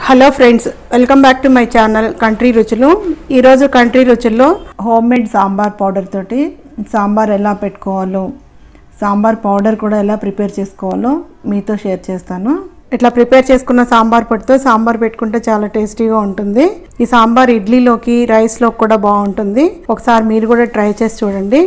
Hello friends, welcome back to my channel country రుచులు. ఈరోజు country రుచుల్లో హోమ్ మేడ్ సాంబార్ పౌడర్ తోటి సాంబార్ ఎలా పెట్టుకోవాలో, సాంబార్ పౌడర్ కూడా ఎలా ప్రిపేర్ చేసుకోవాలో మీతో షేర్ చేస్తాను. ఇట్లా ప్రిపేర్ చేసుకున్న సాంబార్ పొడితో సాంబార్ పెట్టుకుంటే చాలా టేస్టీగా ఉంటుంది. ఈ సాంబార్ ఇడ్లీలోకి, రైస్లోకి కూడా బాగుంటుంది. ఒకసారి మీరు కూడా ట్రై చేసి చూడండి.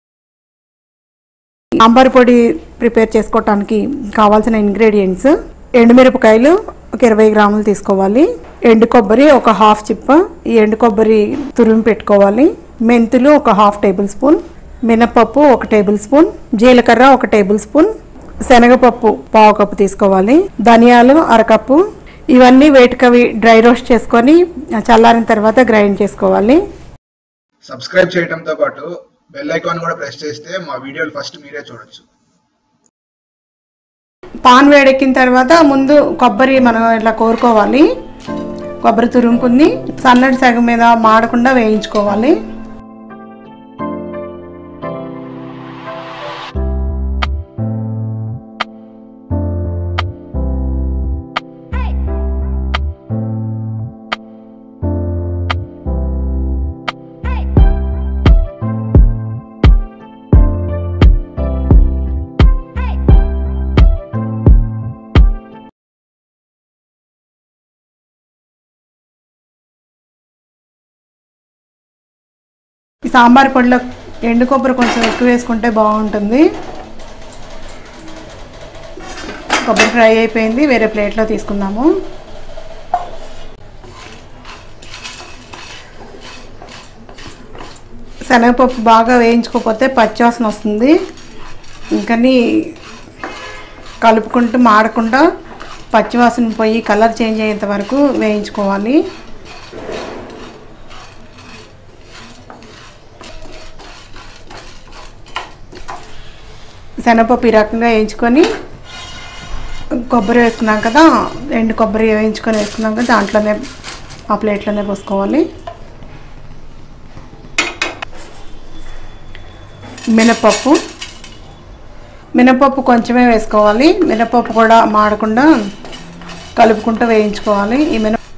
సాంబార్ పొడి ప్రిపేర్ చేసుకోవటానికి కావాల్సిన ఇంగ్రీడియంట్స్: ఎండుమిరపకాయలు ఒక 20 గ్రాములు తీసుకోవాలి, ఎండు కొబ్బరి ఒక హాఫ్ చిప్ప, ఈ ఎండు కొబ్బరి తురిమి పెట్టుకోవాలి, మెంతులు ఒక హాఫ్ టేబుల్ స్పూన్, మినపప్పు ఒక టేబుల్ స్పూన్, జీలకర్ర ఒక టేబుల్ స్పూన్, శనగపప్పు పావు కప్పు తీసుకోవాలి, ధనియాలు అరకప్పు. ఇవన్నీ వేటికవి డ్రై రోస్ట్ చేసుకొని చల్లారిన తర్వాత గ్రైండ్ చేసుకోవాలి. సబ్స్క్రైబ్ చేయడంతో పాటు బెల్ ఐకాన్ కూడా ప్రెస్ చేస్తే మా వీడియోలు ఫస్ట్ మీరే చూడొచ్చు. పాన్ వేడెక్కిన తర్వాత ముందు కొబ్బరి మనం ఇట్లా కోరుకోవాలి. కొబ్బరి తురుముకుని సన్నటి సగం మీద మాడకుండా వేయించుకోవాలి. ఈ సాంబార్ పొడిలో ఎండు కొబ్బరి కొంచెం ఎక్కువ వేసుకుంటే బాగుంటుంది. కొబ్బరి ఫ్రై అయిపోయింది, వేరే ప్లేట్లో తీసుకుందాము. శనగపప్పు బాగా వేయించుకోకపోతే పచ్చివాసన వస్తుంది. ఇంకని కలుపుకుంటూ మాడకుండా పచ్చివాసన పోయి కలర్ చేంజ్ అయ్యేంత వరకు వేయించుకోవాలి. శనగపప్పు ఈ రకంగా వేయించుకొని కొబ్బరి వేసుకున్నాం కదా, ఎండు కొబ్బరి వేయించుకొని వేసుకున్నాం కదా, దాంట్లోనే ఆ ప్లేట్లోనే పోసుకోవాలి. మినపప్పు కొంచెమే వేసుకోవాలి. మినపప్పు కూడా మాడకుండా కలుపుకుంటూ వేయించుకోవాలి. ఈ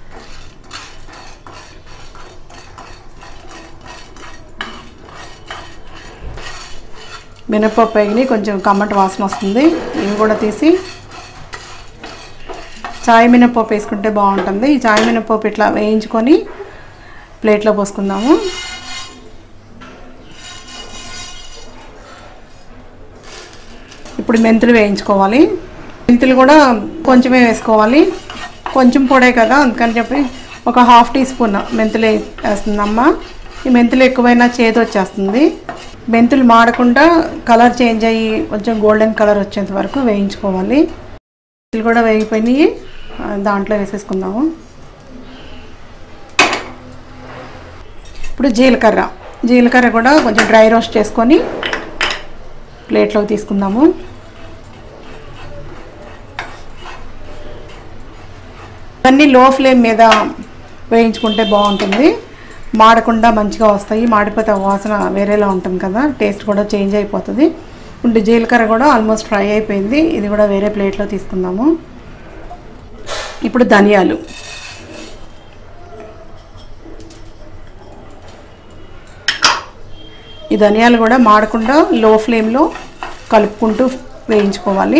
మినపప్పు వేగిని కొంచెం కమ్మటి వాసన వస్తుంది. ఇవి కూడా తీసి చాయ్ మినపప్పు వేసుకుంటే బాగుంటుంది. ఈ చాయ్ మినపప్పు ఇట్లా వేయించుకొని ప్లేట్లో పోసుకుందాము. ఇప్పుడు మెంతులు వేయించుకోవాలి. మెంతులు కూడా కొంచెమే వేసుకోవాలి. కొంచెం పొడే కదా, అందుకని చెప్పి ఒక హాఫ్ టీ స్పూన్ మెంతులు వేస్తుందమ్మ. ఈ మెంతులు ఎక్కువైనా చేదు వచ్చేస్తుంది. మెంతులు మాడకుండా కలర్ చేంజ్ అయ్యి కొంచెం గోల్డెన్ కలర్ వచ్చేంత వరకు వేయించుకోవాలి. మెంతులు కూడా వేగిపోయినాయి, దాంట్లో వేసేసుకుందాము. ఇప్పుడు జీలకర్ర కూడా కొంచెం డ్రై రోస్ట్ చేసుకొని ప్లేట్లోకి తీసుకుందాము. ఇవన్నీ లో ఫ్లేమ్ మీద వేయించుకుంటే బాగుంటుంది. మాడకుండా మంచిగా వస్తాయి. మాడిపోతే వాసన వేరేలా ఉంటుంది కదా, టేస్ట్ కూడా చేంజ్ అయిపోతుంది. ఇప్పుడు జీలకర్ర కూడా ఆల్మోస్ట్ ఫ్రై అయిపోయింది. ఇది కూడా వేరే ప్లేట్లో తీసుకుందాము. ఇప్పుడు ధనియాలు, ఈ ధనియాలు కూడా మాడకుండా లో ఫ్లేమ్లో కలుపుకుంటూ వేయించుకోవాలి.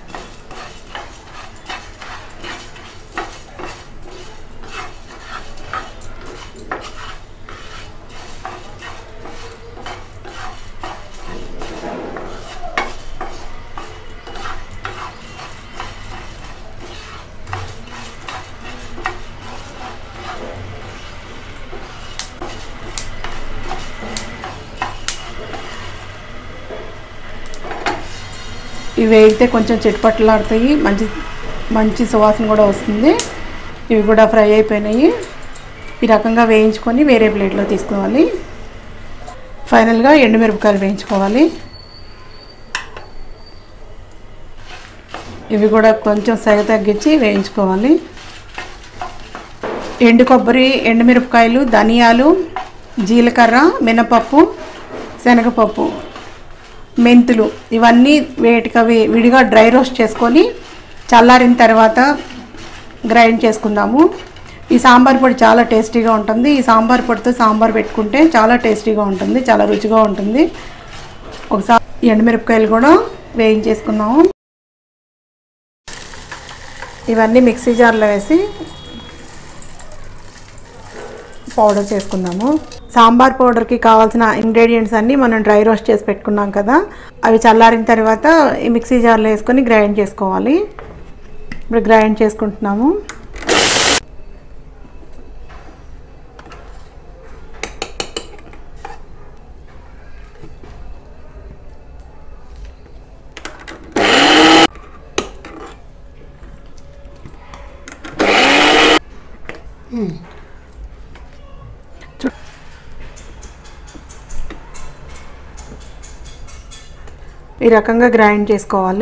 ఇవి వేగితే కొంచెం చిట్పట్లాడుతాయి, మంచి సువాసన కూడా వస్తుంది. ఇవి కూడా ఫ్రై అయిపోయినాయి. ఈ రకంగా వేయించుకొని వేరే ప్లేట్లో తీసుకోవాలి. ఫైనల్గా ఎండుమిరపకాయలు వేయించుకోవాలి. ఇవి కూడా కొంచెం సెగ తగ్గించి వేయించుకోవాలి. ఎండు కొబ్బరి, ఎండుమిరపకాయలు, ధనియాలు, జీలకర్ర, మినపప్పు, శనగపప్పు, మెంతులు ఇవన్నీ వేటికవి విడిగా డ్రై రోస్ట్ చేసుకొని చల్లారిన తర్వాత గ్రైండ్ చేసుకుందాము. ఈ సాంబార్ పొడి చాలా టేస్టీగా ఉంటుంది. ఈ సాంబార్ పొడితో సాంబార్ పెట్టుకుంటే చాలా టేస్టీగా ఉంటుంది, చాలా రుచిగా ఉంటుంది. ఒకసారి ఎండుమిరపకాయలు కూడా వేయించేసుకుందాము. ఇవన్నీ మిక్సీ జార్లో వేసి పౌడర్ చేసుకుందాము. సాంబార్ పౌడర్కి కావాల్సిన ఇంగ్రీడియంట్స్ అన్నీ మనం డ్రై రోస్ట్ చేసి పెట్టుకున్నాం కదా, అవి చల్లారిన తర్వాత ఈ మిక్సీ జార్లో వేసుకొని గ్రైండ్ చేసుకోవాలి. ఇప్పుడు గ్రైండ్ చేసుకుంటున్నాము. ఈ రకంగా గ్రైండ్ చేసుకోవాలి.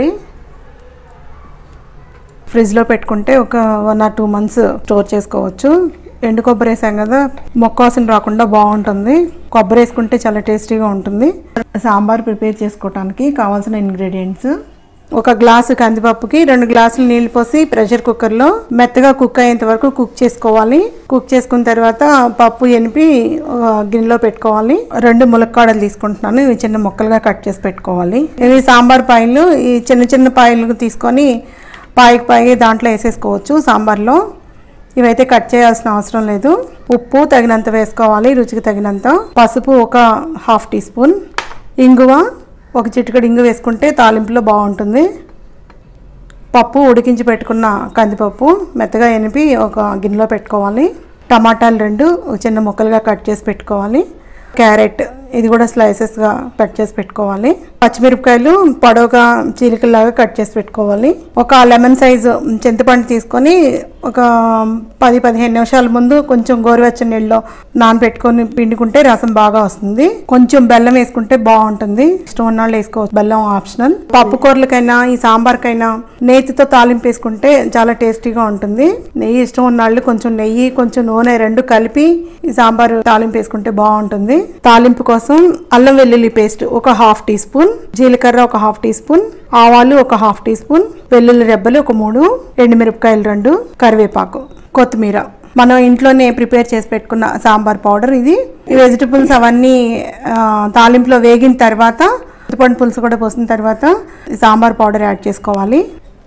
ఫ్రిడ్జ్లో పెట్టుకుంటే ఒక 1 or 2 months స్టోర్ చేసుకోవచ్చు. ఎండు కొబ్బరి వేసాం కదా, మొక్క వాసన రాకుండా బాగుంటుంది. కొబ్బరి వేసుకుంటే చాలా టేస్టీగా ఉంటుంది. సాంబార్ ప్రిపేర్ చేసుకోవడానికి కావాల్సిన ఇంగ్రీడియంట్స్: 1 గ్లాసు కందిపప్పుకి 2 గ్లాసులు నీళ్ళు పోసి ప్రెషర్ కుక్కర్లో మెత్తగా కుక్ అయ్యేంత వరకు కుక్ చేసుకోవాలి. కుక్ చేసుకున్న తర్వాత పప్పు ఎనిపి గిన్నెలో పెట్టుకోవాలి. 2 ములక్కాడలు తీసుకుంటున్నాను, ఇవి చిన్న ముక్కలుగా కట్ చేసి పెట్టుకోవాలి. ఇవి సాంబార్ పాయలు, ఈ చిన్న చిన్న పాయలు తీసుకొని పాయి దాంట్లో వేసేసుకోవచ్చు సాంబార్లో. ఇవైతే కట్ చేయాల్సిన అవసరం లేదు. ఉప్పు తగినంత వేసుకోవాలి, రుచికి తగినంత. పసుపు 1 ½ టీ స్పూన్. ఇంగువ 1 చిటికెడు ఇంగు వేసుకుంటే తాలింపులో బాగుంటుంది. పప్పు ఉడికించి పెట్టుకున్న కందిపప్పు మెత్తగా ఎనిపి ఒక గిన్నెలో పెట్టుకోవాలి. టమాటాలు 2 చిన్న ముక్కలుగా కట్ చేసి పెట్టుకోవాలి. క్యారెట్ ఇది కూడా స్లైసెస్గా కట్ చేసి పెట్టుకోవాలి. పచ్చిమిరపకాయలు పొడవుగా చీలికల్లాగా కట్ చేసి పెట్టుకోవాలి. 1 లెమన్ సైజు చింతపండు తీసుకొని ఒక 10-15 నిమిషాల ముందు కొంచెం గోరువెచ్చని నీళ్ళలో నానబెట్టుకొని పిండుకుంటే రసం బాగా వస్తుంది. కొంచెం బెల్లం వేసుకుంటే బాగుంటుంది. ఇష్టం ఉన్నవాళ్ళు వేసుకోవచ్చు, బెల్లం ఆప్షనల్. పప్పు కూరలకైనా ఈ సాంబార్కైనా నేతితో తాలింపు వేసుకుంటే చాలా టేస్టీగా ఉంటుంది. నెయ్యి ఇష్టం ఉన్నవాళ్ళు కొంచెం నెయ్యి కొంచెం నూనె 2 కలిపి ఈ సాంబార్ తాలింపు వేసుకుంటే బాగుంటుంది. తాలింపు కోసం అల్లం వెల్లుల్లి పేస్ట్ 1 ½ టీ స్పూన్, జీలకర్ర 1 ½ టీ స్పూన్, ఆవాలు 1 ½ టీ స్పూన్, వెల్లుల్లి రెబ్బలు 3, ఎండుమిరపకాయలు 2, కరివేపాకు, కొత్తిమీర. మనం ఇంట్లోనే ప్రిపేర్ చేసి పెట్టుకున్న సాంబార్ పౌడర్ ఇది. ఈ వెజిటబుల్స్ అవన్నీ తాలింపులో వేగిన తర్వాత చింతపండు పులుసు కూడా పోసిన తర్వాత సాంబార్ పౌడర్ యాడ్ చేసుకోవాలి.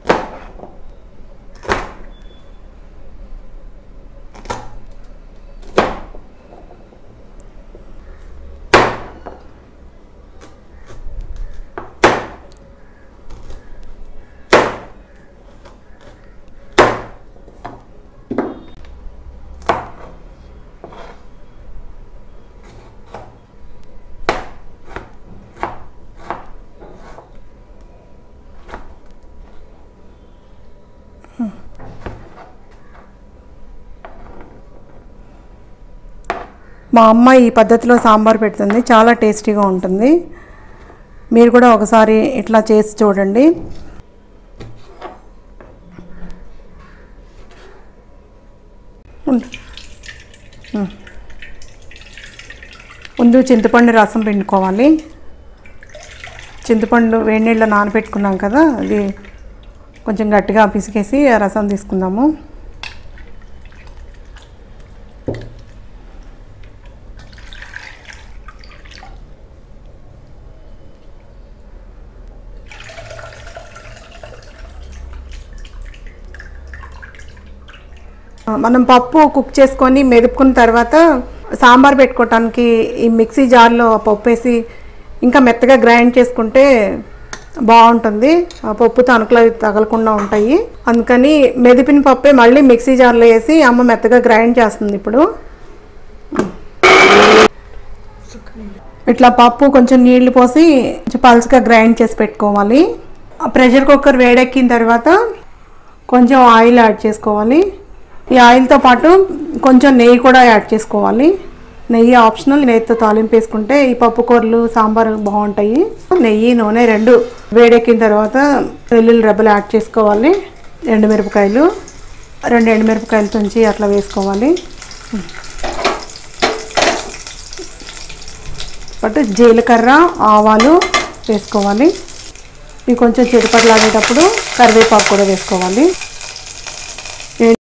మా అమ్మ ఈ పద్ధతిలో సాంబార్ పెడుతుంది, చాలా టేస్టీగా ఉంటుంది. మీరు కూడా ఒకసారి ఇట్లా చేసి చూడండి. ముందు చింతపండు రసం పిండుకోవాలి. చింతపండు వేడి నీళ్ళలో నానబెట్టుకున్నాం కదా, అది కొంచెం గట్టిగా పిసికేసి ఆ రసం తీసుకుందాము. మనం పప్పు కుక్ చేసుకొని మెదుపుకున్న తర్వాత సాంబార్ పెట్టుకోవటానికి ఈ మిక్సీ జార్లో పప్పు వేసి ఇంకా మెత్తగా గ్రైండ్ చేసుకుంటే బాగుంటుంది. ఆ పప్పు తణుకులు తగలకుండా ఉంటాయి. అందుకని మెదిపిన పప్పే మళ్ళీ మిక్సీ జార్లో వేసి అమ్మ మెత్తగా గ్రైండ్ చేస్తుంది. ఇప్పుడు ఇట్లా పప్పు కొంచెం నీళ్లు పోసి కొంచెం పల్చగా గ్రైండ్ చేసి పెట్టుకోవాలి. ప్రెషర్ కుక్కర్ వేడెక్కిన తర్వాత కొంచెం ఆయిల్ యాడ్ చేసుకోవాలి. ఈ ఆయిల్తో పాటు కొంచెం నెయ్యి కూడా యాడ్ చేసుకోవాలి. నెయ్యి ఆప్షనల్, నెయ్యితో తాలింపు వేసుకుంటే ఈ పప్పు కూరలు సాంబార్ బాగుంటాయి. నెయ్యి నూనె 2 వేడెక్కిన తర్వాత వెల్లుల్లి రెబ్బలు యాడ్ చేసుకోవాలి. ఎండుమిరపకాయలు 2 ఎండుమిరపకాయలు తుంచి అట్లా వేసుకోవాలి. బట్ జీలకర్ర ఆవాలు వేసుకోవాలి. ఇవి కొంచెం చిరుపట్లాడేటప్పుడు కరివేపాకు కూడా వేసుకోవాలి.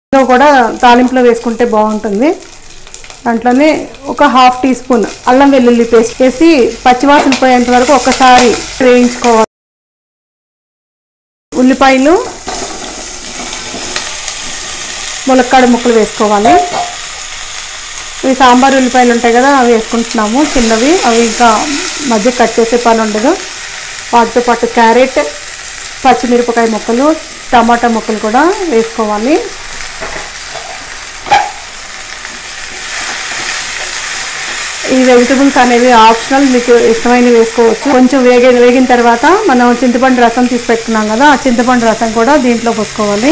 ఇందులో కూడా తాలింపులో వేసుకుంటే బాగుంటుంది. దాంట్లోనే ఒక హాఫ్ టీ స్పూన్ అల్లం వెల్లుల్లి పేస్ట్ వేసి పచ్చివాసన పోయేంత వరకు ఒకసారి వేయించుకోవాలి. ఉల్లిపాయలు, ములక్కాడ ముక్కలు వేసుకోవాలి. ఇవి సాంబార్ ఉల్లిపాయలు ఉంటాయి కదా, అవి వేసుకుంటున్నాము చిన్నవి. అవి ఇంకా మధ్య కట్ చేసే పని ఉండదు. వాటితో పాటు క్యారెట్, పచ్చిమిరపకాయ ముక్కలు, టమాటా ముక్కలు కూడా వేసుకోవాలి. ఈ వెజిటబుల్స్ అనేవి ఆప్షనల్, మీకు ఇష్టమైనవి వేసుకోవచ్చు. కొంచెం వేగిన తర్వాత మనం చింతపండు రసం తీసి పెట్టుకున్నాం కదా, ఆ చింతపండు రసం కూడా దీంట్లో పోసుకోవాలి.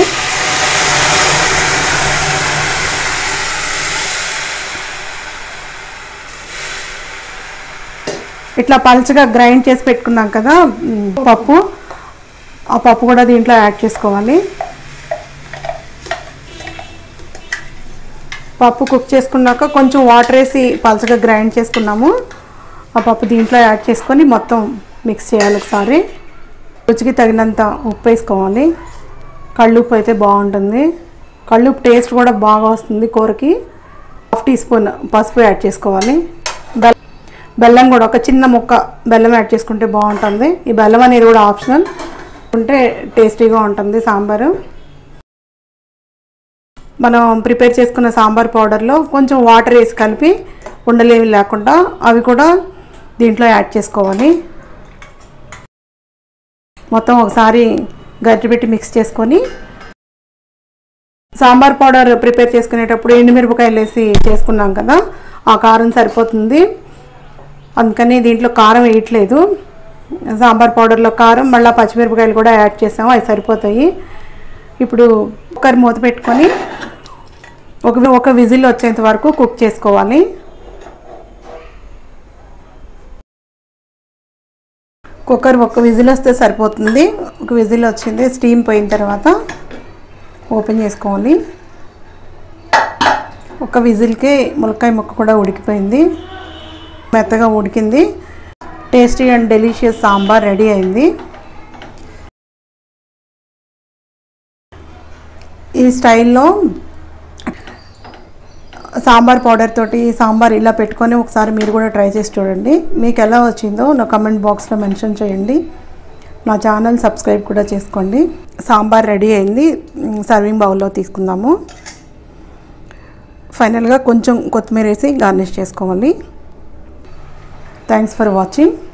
ఇట్లా పల్చగా గ్రైండ్ చేసి పెట్టుకున్నాం కదా పప్పు, ఆ పప్పు కూడా దీంట్లో యాడ్ చేసుకోవాలి. పప్పు కుక్ చేసుకున్నాక కొంచెం వాటర్ వేసి పల్చగా గ్రైండ్ చేసుకున్నాము. ఆ పప్పు దీంట్లో యాడ్ చేసుకొని మొత్తం మిక్స్ చేయాలి ఒకసారి. రుచికి తగినంత ఉప్పు వేసుకోవాలి. కళ్ళుప్పు అయితే బాగుంటుంది. కళ్ళుప్పు టేస్ట్ కూడా బాగా వస్తుంది కూరకి. హాఫ్ టీ స్పూన్ పసుపు యాడ్ చేసుకోవాలి. బెల్లం కూడా ఒక చిన్న ముక్క బెల్లం యాడ్ చేసుకుంటే బాగుంటుంది. ఈ బెల్లం అనేది కూడా ఆప్షనల్, ఉంటే టేస్టీగా ఉంటుంది సాంబారు. మనం ప్రిపేర్ చేసుకున్న సాంబార్ పౌడర్లో కొంచెం వాటర్ వేసి కలిపి ఉండలేవి లేకుండా అవి కూడా దీంట్లో యాడ్ చేసుకోవాలి. మొత్తం ఒకసారి గరిటె పెట్టి మిక్స్ చేసుకొని, సాంబార్ పౌడర్ ప్రిపేర్ చేసుకునేటప్పుడు ఎండుమిరపకాయలు వేసి చేసుకున్నాం కదా, ఆ కారం సరిపోతుంది. అందుకని దీంట్లో కారం వేయట్లేదు. సాంబార్ పౌడర్లో కారం మళ్ళీ పచ్చిమిరపకాయలు కూడా యాడ్ చేసాము, అవి సరిపోతాయి. ఇప్పుడు కుక్కర్ మూత పెట్టుకొని ఒక విజిల్ వచ్చేంత వరకు కుక్ చేసుకోవాలి. కుక్కర్ ఒక విజిల్ వస్తే సరిపోతుంది. ఒక విజిల్ వచ్చింది, స్టీమ్ పోయిన తర్వాత ఓపెన్ చేసుకోవాలి. ఒక విజిల్కి ములక్కాయ ముక్క కూడా ఉడికిపోయింది, మెత్తగా ఉడికింది. Tasty and delicious sambar ready అయింది. ఈ స్టైల్లో సాంబార్ పౌడర్ తోటి సాంబార్ ఇలా పెట్టుకొని ఒకసారి మీరు కూడా ట్రై చేసి చూడండి. మీకు ఎలా వచ్చిందో నా కమెంట్ బాక్స్లో మెన్షన్ చేయండి. నా ఛానల్ సబ్స్క్రైబ్ కూడా చేసుకోండి. సాంబార్ రెడీ అయింది, సర్వింగ్ బౌల్లో తీసుకుందాము. ఫైనల్గా కొంచెం కొత్తిమీర వేసి గార్నిష్ చేసుకోవాలి. Thanks for watching.